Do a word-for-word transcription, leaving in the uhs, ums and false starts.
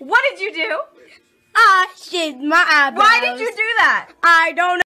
What did you do? I shaved my eyebrows. Why did you do that? I don't know.